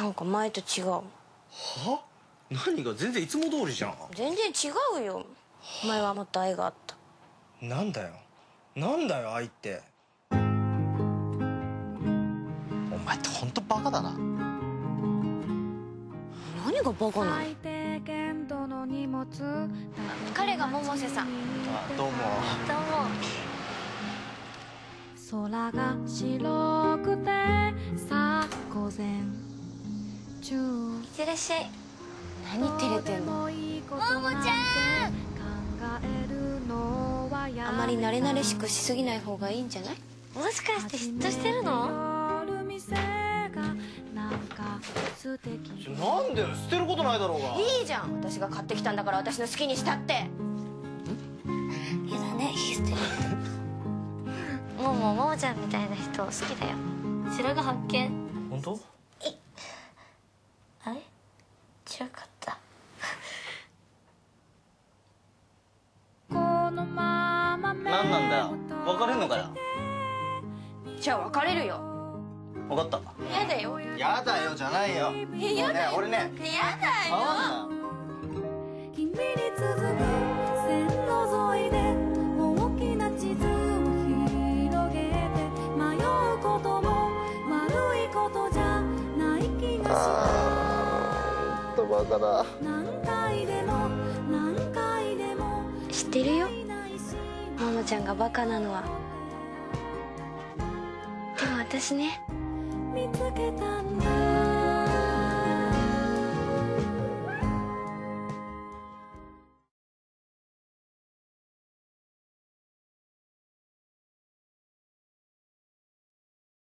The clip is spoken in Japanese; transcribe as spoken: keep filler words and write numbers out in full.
なんか前と違う。は？ 何が？全然いつも通りじゃん。 全然違うよ。前はもっと愛があった。 なんだよなんだよ愛って。お前ってほんとバカだな。 何がバカなの？彼が百瀬さん。 あ、どうも。 どうも。 空が白くてさ午前中。 いってらっしゃい。何照れてんの？ももちゃん。あまり慣れ慣れしくしすぎない方がいいんじゃない？もしかして嫉妬してるの？ なんでよ、捨てることないだろうが。 いいじゃん、私が買ってきたんだから私の好きにしたって。やだね、ヒステリー。もも、ももちゃんみたいな人好きだよ。白髪発見。 本当？ え、あれ？違かった。 なんなんだよ、別れんのかよ。 じゃあ別れるよ。 分かった。 やだよ。 やだよじゃないよ。 え、やだよ。 俺ね。 やだよ。 あ君に続く線路沿いで大きな地図を広げて迷うことも悪いことじゃない気がした。 ー、バカだ。 何回でも何回でも知ってるよ、ももちゃんがバカなのは。でも私ね、 見つけたんだ。